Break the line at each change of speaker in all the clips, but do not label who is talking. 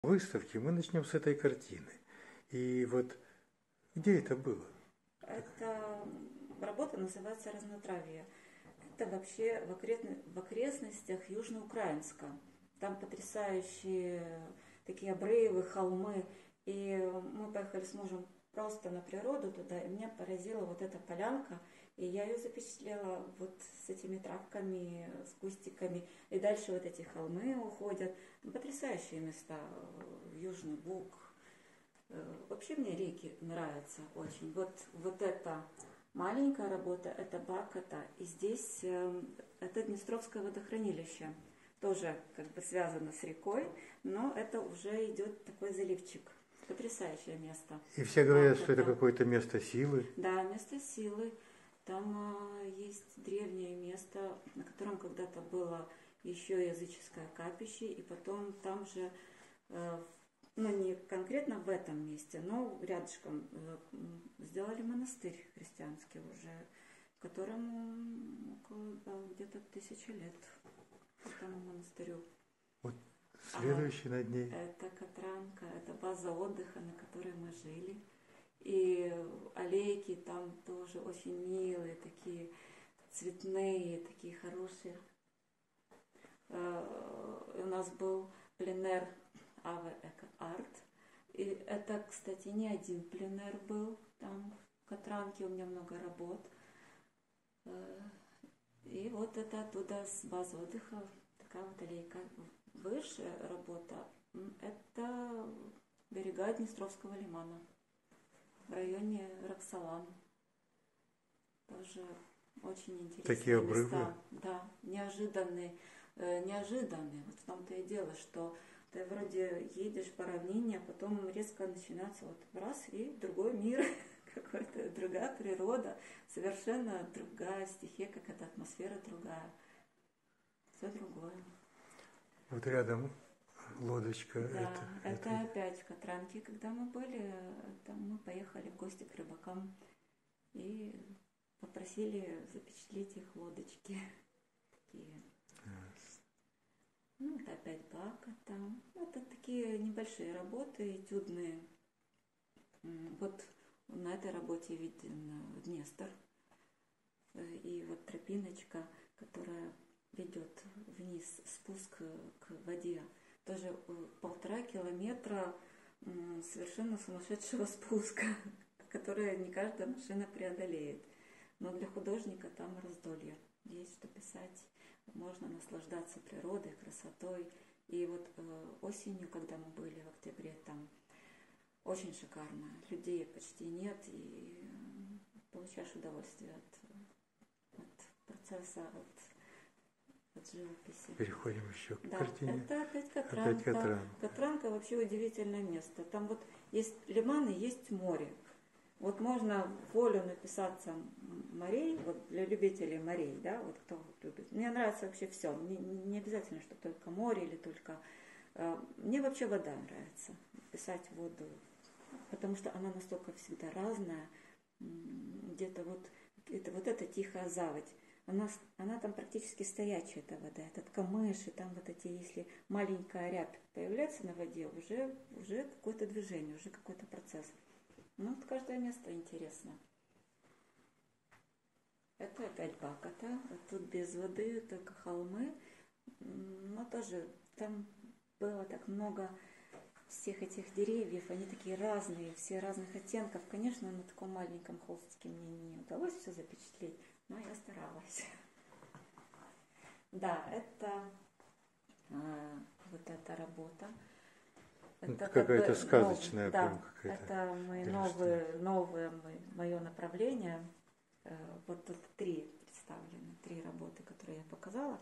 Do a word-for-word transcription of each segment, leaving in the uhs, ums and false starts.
выставки мы начнем с этой картины. И вот где это было?
Эта работа называется «Разнотравье». Это вообще в, окрестно, в окрестностях Южноукраинска. Там потрясающие такие обрывы, холмы. И мы поехали с мужем просто на природу туда, и меня поразила вот эта полянка. И я ее запечатлела вот с этими травками, с кустиками. И дальше вот эти холмы уходят. Потрясающие места. Южный Буг. Вообще мне реки нравятся очень. Вот, вот эта маленькая работа, это Бакота. И здесь э, это Днестровское водохранилище. Тоже как бы связано с рекой, но это уже идет такой заливчик. Потрясающее место.
И все говорят,
Бакота.
что это какое-то место силы.
Да, место силы. Там э, есть древнее место, на котором когда-то было еще языческое капище, и потом там же э, ну, не конкретно в этом месте, но рядышком сделали монастырь христианский уже, которому около да, где-то тысячи лет, этому монастырю.
Вот следующий
а
над ней.
Это Катранка, это база отдыха, на которой мы жили. И аллейки там тоже очень милые, такие цветные, такие хорошие. У нас был пленэр Аве Эко Арт. И это, кстати, не один пленэр был. Там в Катранке у меня много работ. И вот это оттуда с базы отдыха, такая вот аллейка. Выше работа, это берега Днестровского лимана в районе Роксолан. Тоже очень интересные
Такие обрывы.
места. Да, неожиданные. Неожиданные. Вот в том-то и дело, что ты вроде едешь по равнине, а потом резко начинается вот раз и другой мир, какой-то другая природа, совершенно другая стихия, какая-то атмосфера другая. Все другое.
Вот рядом лодочка.
Да,
это,
это,
это
опять в Катранке, когда мы были, там мы поехали в гости к рыбакам и попросили запечатлеть их лодочки. Такие. Ну, это опять Бакота. Это такие небольшие работы, этюдные. Вот на этой работе виден Днестр. И вот тропиночка, которая ведет вниз, спуск к воде. Тоже полтора километра совершенно сумасшедшего спуска, который не каждая машина преодолеет. Но для художника там раздолье. Есть что писать. Можно наслаждаться природой, красотой. И вот э, осенью, когда мы были в октябре, там очень шикарно. Людей почти нет, и получаешь удовольствие от, от процесса, от, от живописи.
Переходим еще к
да,
картине.
Это опять Катранка.
Опять Катранка.
Катранка вообще удивительное место. Там вот есть лиман и есть море. Вот можно в волю написаться морей, вот для любителей морей, да, вот кто любит. Мне нравится вообще все. Не, не обязательно, что только море или только... Э, мне вообще вода нравится. Писать воду. Потому что она настолько всегда разная. Где-то вот, это, вот эта тихая заводь. Она, она там практически стоячая, эта вода. Этот камыш, и там вот эти, если маленькая рябь появляется на воде, уже, уже какое-то движение, уже какой-то процесс. Ну, вот каждое место интересно. Это опять Бакота. Тут без воды, только холмы. Но тоже там было так много всех этих деревьев. Они такие разные, все разных оттенков. Конечно, на таком маленьком холстике мне не удалось все запечатлеть, но я старалась. Да, это э, вот эта работа.
Это какая-то как бы сказочная.
Нов... Да, это мои новые, новое мое направление. Вот тут три представлены, три работы, которые я показала.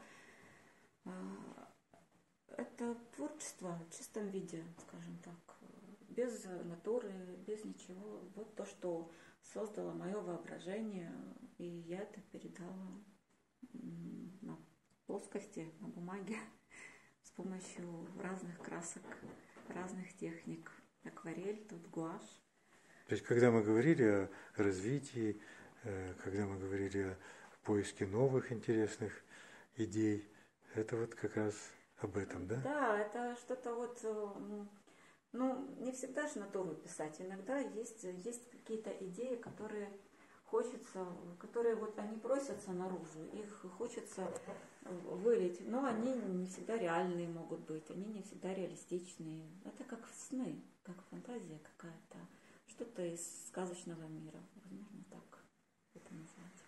Это творчество в чистом виде, скажем так, без натуры, без ничего. Вот то, что создало мое воображение, и я это передала на плоскости, на бумаге с помощью разных красок, разных техник. Акварель, тут гуашь.
То есть, когда мы говорили о развитии, когда мы говорили о поиске новых интересных идей, это вот как раз об этом, да?
Да, это что-то вот Ну, не всегда же натуру писать. Иногда есть, есть какие-то идеи, которые хочется, которые вот они просятся наружу, их хочется вылить, но они не всегда реальные могут быть, они не всегда реалистичные. Это как сны, как фантазия какая-то, что-то из сказочного мира, возможно, так это назвать.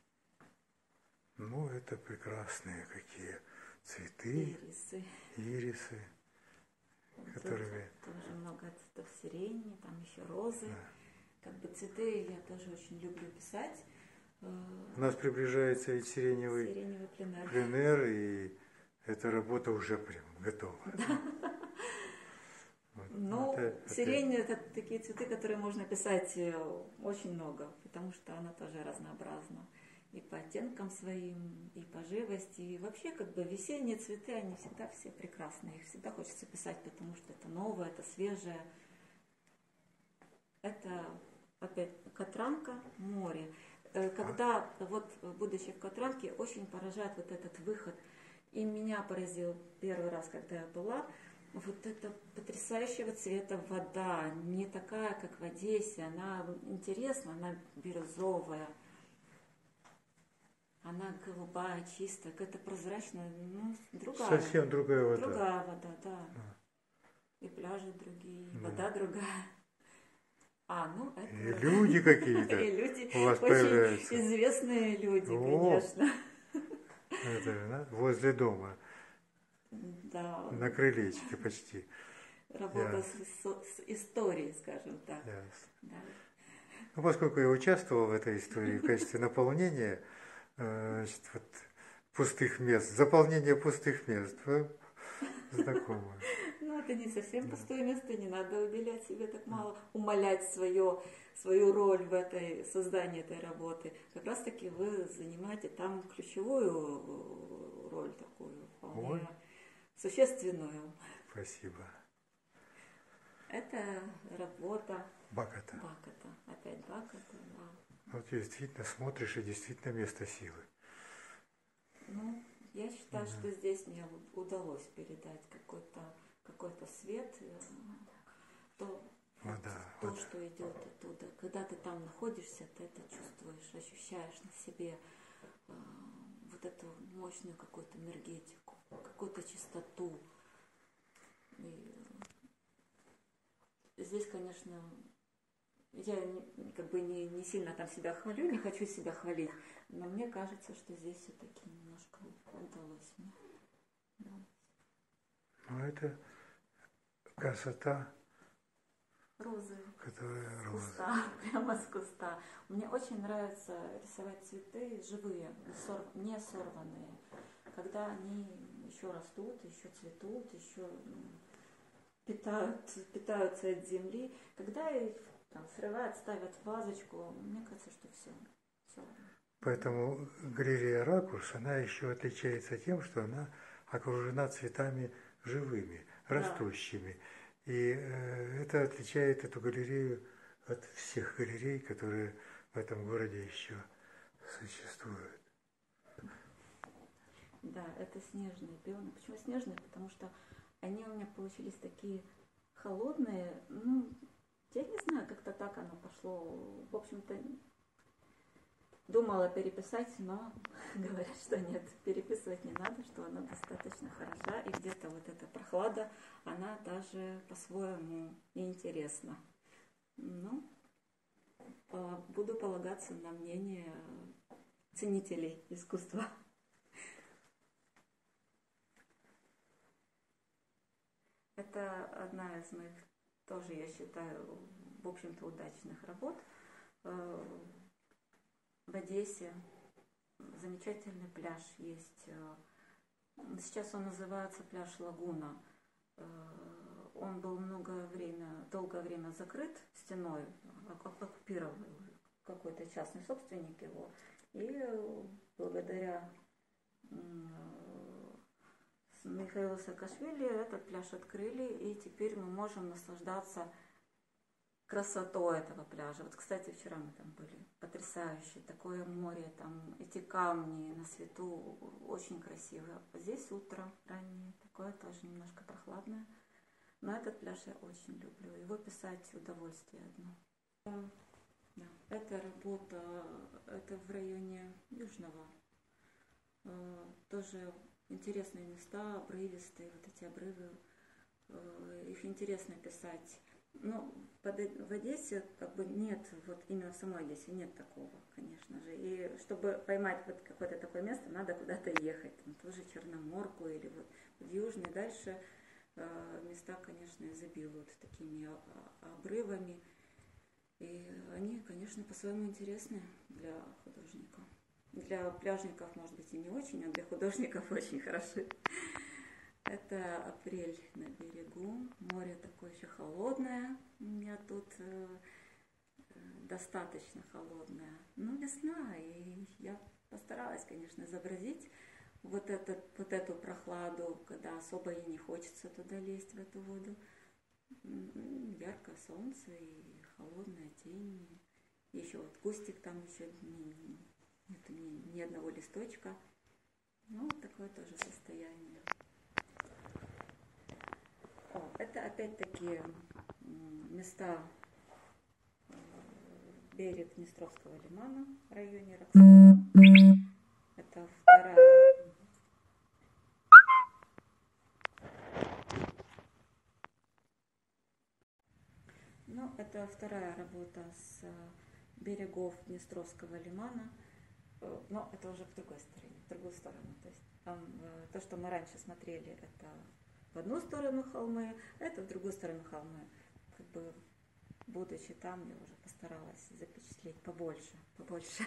Ну, это прекрасные какие цветы,
Ирисы.
ирисы, которыми...
Тут тоже много цветов сирени, там еще розы.
Да.
Как бы цветы я тоже очень люблю писать.
У нас приближается ведь сиреневый,
Сиреневый пленэр.
пленэр, и эта работа уже прям готова.
Да.
Вот.
Ну,
это,
сирень это такие цветы, которые можно писать очень много, потому что она тоже разнообразна. И по оттенкам своим, и по живости. И вообще, как бы, весенние цветы, они всегда все прекрасные. Их всегда хочется писать, потому что это новое, это свежее. Это, опять, Катранка, море. Когда, вот, будучи в Катранке, очень поражает вот этот выход. И меня поразил первый раз, когда я была, вот эта потрясающего цвета вода. Не такая, как в Одессе. Она интересна, она бирюзовая. Она голубая, чистая, какая-то прозрачная, ну, другая.
Совсем другая вода.
Другая вода, да.
А.
И пляжи другие, и
Да.
вода другая. А, ну, это...
И люди какие-то
И люди,
у вас
очень
появляются.
известные люди,
О.
конечно.
Это, да, возле дома,
Да.
на крылечке почти.
Работа
Я...
с, с историей, скажем так.
Ясно.
Да.
Ну, поскольку я участвовал в этой истории в качестве наполнения, значит, вот, пустых мест, заполнение пустых мест, знакомо.
Ну, это не совсем пустое место, не надо уделять себе так мало, умалять свое, свою роль в этой создании этой работы. Как раз таки вы занимаете там ключевую роль такую, вполне
Ой.
существенную.
Спасибо.
Это работа
Баката.
Баката. Опять Баката, да.
Вот действительно смотришь, и действительно место силы.
Ну, я считаю,
Да.
что здесь мне удалось передать какой-то какой-то свет, то,
Вода,
то
вода.
что идет оттуда. Когда ты там находишься, ты это чувствуешь, ощущаешь на себе э, вот эту мощную какую-то энергетику, какую-то чистоту. И здесь, конечно, я не, как бы не, не сильно там себя хвалю, не хочу себя хвалить, но мне кажется, что здесь все-таки немножко удалось мне. Да.
Ну, это красота,
Розы.
которая
С
роза.
куста, прямо с куста. Мне очень нравится рисовать цветы живые, не сорванные, когда они еще растут, еще цветут, еще питают, питаются от земли. Когда их там срывают, ставят в вазочку, мне кажется, что все. все.
Поэтому галерея «Ракурс», она еще отличается тем, что она окружена цветами живыми, растущими. Да. И э, это отличает эту галерею от всех галерей, которые в этом городе еще существуют.
Да, это снежные пионы. Почему снежные? Потому что они у меня получились такие холодные. Ну, я не знаю, как-то так оно пошло. В общем-то, думала переписать, но говорят, что нет, переписывать не надо, что она достаточно хороша. И где-то вот эта прохлада, она даже по-своему интересна. Ну, буду полагаться на мнение ценителей искусства. Это одна из моих, тоже я считаю, в общем-то, удачных работ. В Одессе замечательный пляж есть. Сейчас он называется пляж Лагуна. Он был много время, долгое время закрыт стеной, оккупировал какой-то частный собственник его. И благодаря Михаилу Саакашвили этот пляж открыли, и теперь мы можем наслаждаться красотой этого пляжа. Вот, кстати, вчера мы там были. Потрясающе. Такое море, там эти камни на свету, очень красиво. Здесь утро раннее, такое тоже немножко прохладное. Но этот пляж я очень люблю. Его писать удовольствие одно. Да. Эта работа, это в районе Южного. Тоже интересные места, обрывистые, вот эти обрывы. Их интересно писать. Ну, в Одессе как бы нет, вот именно в самой Одессе нет такого, конечно же. И чтобы поймать вот какое-то такое место, надо куда-то ехать. Там тоже Черноморку или вот в Южный. Дальше э, места, конечно, изобилуют такими обрывами. И они, конечно, по-своему интересны для художника. Для пляжников, может быть, и не очень, а для художников очень хороши. Это апрель на берегу, море такое еще холодное, у меня тут э, достаточно холодное. Ну, весна, и я постаралась, конечно, изобразить вот, этот, вот эту прохладу, когда особо и не хочется туда лезть, в эту воду. Яркое солнце и холодная тень, и еще вот кустик там еще не, нет ни, ни одного листочка. Ну, вот такое тоже состояние. Это опять-таки места, берег Днестровского лимана в районе Роксолана. Это вторая. Ну, это вторая работа с берегов Днестровского лимана. Но это уже в другой стороне, в другую сторону. То есть там то, что мы раньше смотрели, это в одну сторону холмы, а это в другую сторону холмы. Как бы, будучи там, я уже постаралась запечатлеть побольше, побольше.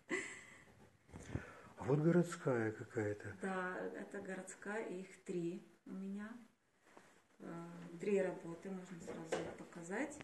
А вот городская какая-то.
Да, это городская, их три у меня. Три работы, можно сразу их показать.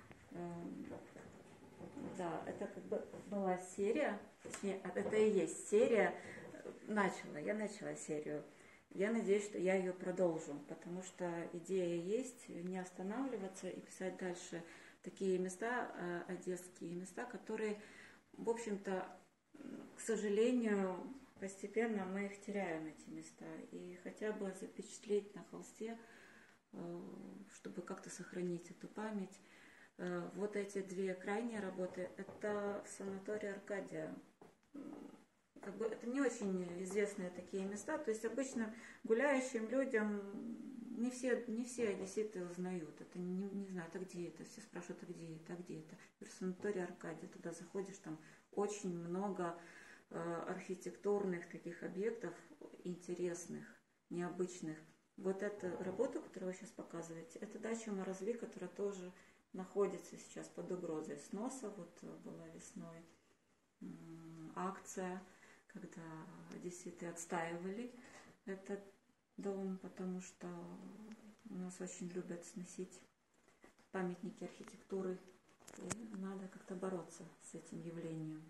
Да, это как бы была серия, точнее, это и есть серия. Начала, я начала серию. Я надеюсь, что я ее продолжу, потому что идея есть не останавливаться и писать дальше такие места, одесские места, которые, в общем-то, к сожалению, постепенно мы их теряем, эти места. И хотя бы запечатлеть на холсте, чтобы как-то сохранить эту память. Вот эти две крайние работы, это санаторий Аркадия. Как бы это не очень известные такие места, то есть обычно гуляющим людям не все, не все одесситы узнают. Это не, не знаю, это где это, все спрашивают, а где это, а где это. В санаторий Аркадия, туда заходишь, там очень много э, архитектурных таких объектов, интересных, необычных. Вот эта работа, которую вы сейчас показываете, это дача Морозли, которая тоже находится сейчас под угрозой сноса. Вот была весной акция, когда одесситы отстаивали этот дом, потому что у нас очень любят сносить памятники архитектуры. И надо как-то бороться с этим явлением.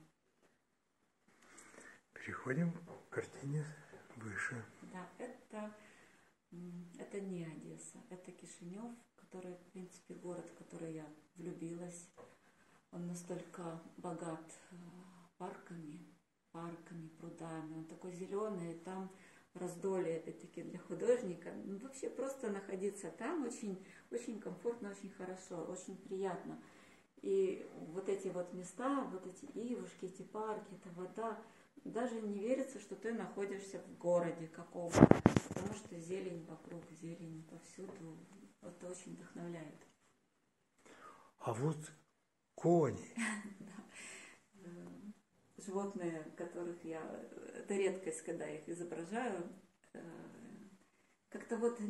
Переходим к картине выше.
Да, это, это не Одесса, это Кишинев, который, в принципе, город, в который я влюбилась. Он настолько богат парками, парками, прудами. Он такой зеленый, там раздолье, опять-таки, для художника. Ну, вообще просто находиться там очень, очень комфортно, очень хорошо, очень приятно. И вот эти вот места, вот эти ивушки, эти парки, эта вода, даже не верится, что ты находишься в городе каком-то, потому что зелень вокруг, зелень повсюду. Это очень вдохновляет.
А вот кони.
Животные, которых я, это редкость, когда я их изображаю, как-то вот,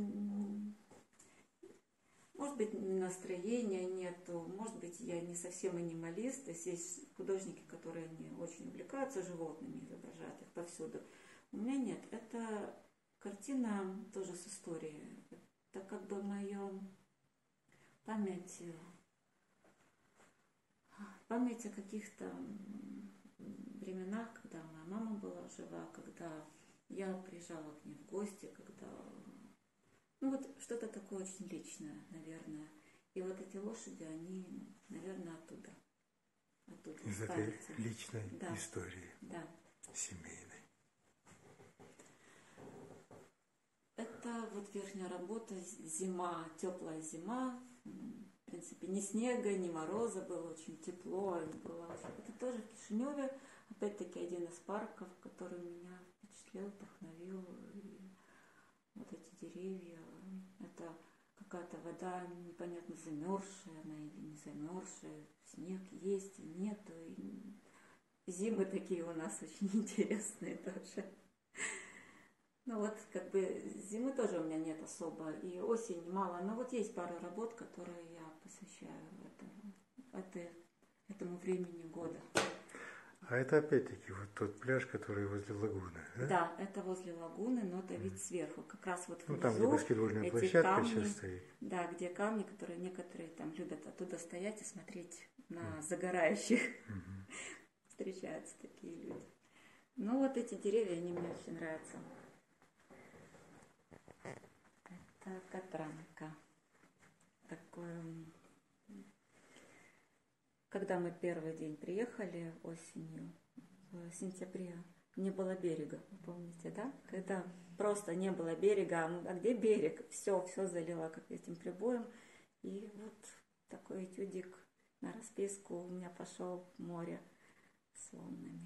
может быть, настроения нету, может быть, я не совсем анималист, то есть есть художники, которые не очень увлекаются животными, изображают их повсюду. У меня нет, это картина тоже с историей, это как бы моя память, память о каких-то временах, когда моя мама была жива, когда я приезжала к ней в гости, когда... Ну вот что-то такое очень личное, наверное. И вот эти лошади, они, наверное, оттуда. оттуда
Из этой личной
да.
истории,
да.
семейной.
Это это вот верхняя работа, зима, теплая зима. В принципе, ни снега, ни мороза, было очень тепло. Было... Это тоже в Кишиневе, опять-таки, один из парков, который меня впечатлил, вдохновил. И вот эти деревья, это какая-то вода непонятно замерзшая, она или не замерзшая, снег есть и нету. И зимы такие у нас очень интересные тоже. Ну вот, как бы, зимы тоже у меня нет особо, и осень мало, но вот есть пара работ, которые я посвящаю этому, это, этому времени года.
А это опять-таки вот тот пляж, который возле лагуны, да?
Да, это возле лагуны, но это вид сверху, как раз вот внизу.
Ну там, где баскетбольная
эти
площадка
камни,
сейчас стоит.
Да, где камни, которые некоторые там любят оттуда стоять и смотреть на mm. загорающих. Mm-hmm. Встречаются такие люди. Ну вот эти деревья, они мне очень нравятся. Это Катранка. Такое... Когда мы первый день приехали осенью, в сентябре, не было берега, вы помните, да? Когда просто не было берега, а где берег? Все, все залило как этим прибоем. И вот такой этюдик на расписку у меня пошел в море с волнами.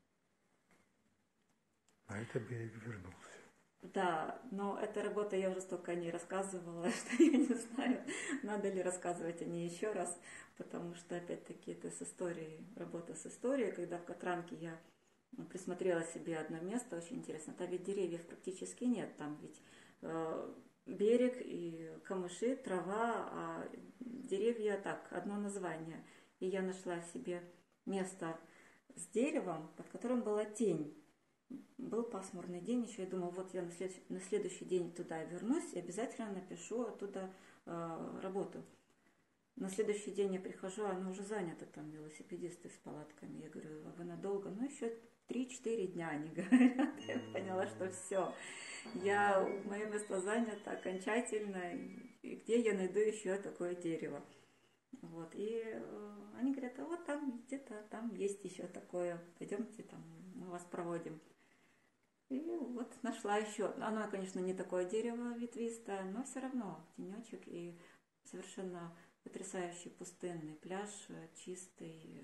А это берег вернулся.
Да, но эта работа, я уже столько о ней рассказывала, что я не знаю, надо ли рассказывать о ней еще раз, потому что, опять-таки, это с историей, работа с историей, когда в Катранке я присмотрела себе одно место, очень интересно, там ведь деревьев практически нет, там ведь э, берег и камыши, трава, а деревья так, одно название. И я нашла себе место с деревом, под которым была тень. Был пасмурный день, еще я думала, вот я на, след... на следующий день туда вернусь и обязательно напишу оттуда э, работу. На следующий день я прихожу, она уже занята, там велосипедисты с палатками. Я говорю, а вы надолго? Ну, еще три-четыре дня, они говорят. Я поняла, что все. Я, мое место занято окончательно. И где я найду еще такое дерево? Вот. И э, они говорят, а вот там где-то, там есть еще такое. Пойдемте, там мы вас проводим. И вот нашла еще. Оно, конечно, не такое дерево ветвистое, но все равно тенечек и совершенно потрясающий пустынный пляж, чистый.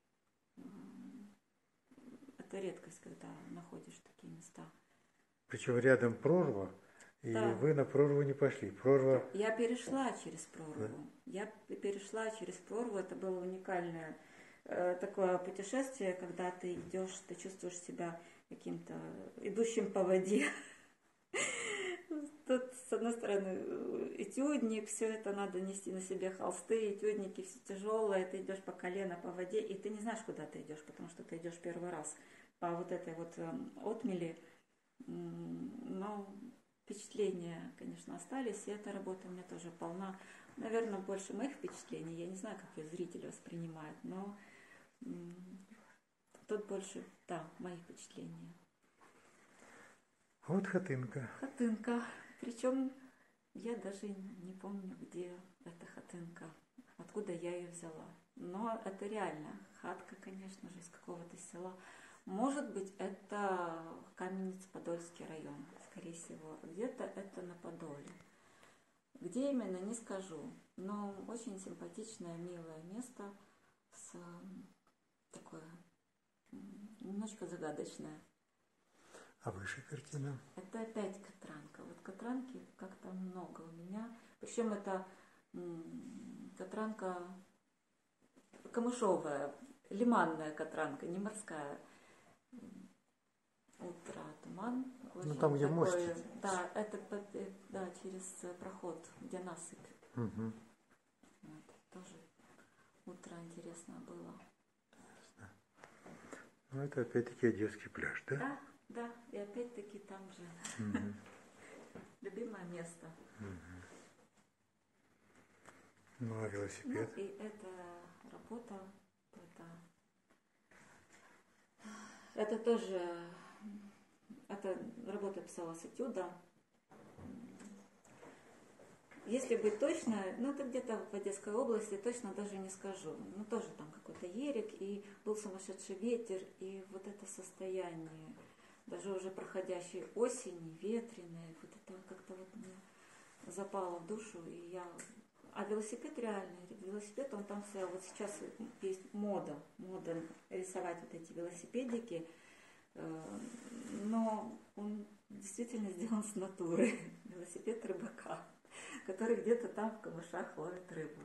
Это редкость, когда находишь такие места.
Причем рядом прорва, и да. Вы на прорву не пошли. Прорва...
Я перешла через прорву. Да? Я перешла через прорву. Это было уникальное э, такое путешествие, когда ты идешь, ты чувствуешь себя каким-то идущим по воде. Тут, с одной стороны, этюдник, все это надо нести на себе, холсты, этюдники, все тяжелое, ты идешь по колено по воде, и ты не знаешь, куда ты идешь, потому что ты идешь первый раз по вот этой вот отмели. Но впечатления, конечно, остались, и эта работа у меня тоже полна. Наверное, больше моих впечатлений, я не знаю, как ее зритель воспринимает, но тут больше, да, мои впечатления.
Вот хатынка.
Хатынка. Причем я даже не помню, где эта хатынка, откуда я ее взяла. Но это реально хатка, конечно же, из какого-то села. Может быть, это Каменец-Подольский район, скорее всего. Где-то это на Подоле. Где именно, не скажу. Но очень симпатичное, милое место. С такое немножко загадочное.
А выше картина?
Это опять Катранка. Вот Катранки как-то много у меня. Причем это м- Катранка камышовая, лиманная Катранка, не морская. Утро, туман.
Ну там, где
такой,
мостик.
Да, это да, через проход, где насыпь.
Угу.
Вот, тоже утро интересно было.
Ясно. Ну это опять-таки Одесский пляж, да?
Да. Да, и опять-таки там же. Mm-hmm. Любимое место.
Mm-hmm. Ну, а велосипед?
Ну, и эта работа, это, это тоже, эта работа писалась этюда. Если быть точно, ну, это где-то в Одесской области, точно даже не скажу. Ну, тоже там какой-то ерик, и был сумасшедший ветер, и вот это состояние даже уже проходящей осени, ветреной, вот это как-то вот мне запало в душу, и я... А велосипед реально, велосипед, он там стоял. Вот сейчас есть мода, мода рисовать вот эти велосипедики, но он действительно сделан с натуры. Велосипед рыбака, который где-то там в камышах ловит рыбу.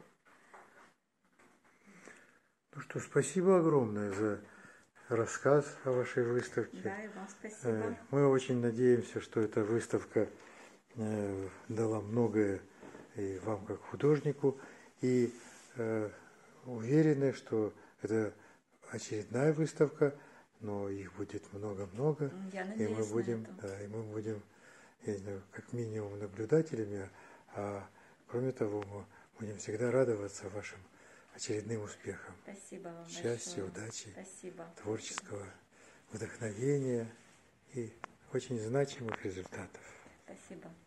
Ну что, спасибо огромное за рассказ о вашей выставке.
Да, и вам спасибо.
Мы очень надеемся, что эта выставка дала многое и вам как художнику, и э, уверены, что это очередная выставка, но их будет много-много,
Я
и мы
надеюсь
будем,
на это.
да, и мы будем, я не знаю, как минимум наблюдателями, а кроме того, мы будем всегда радоваться вашим очередным успехам.
Спасибо вам
Счастья,
большое.
удачи,
Спасибо.
творческого вдохновения и очень значимых результатов.
Спасибо.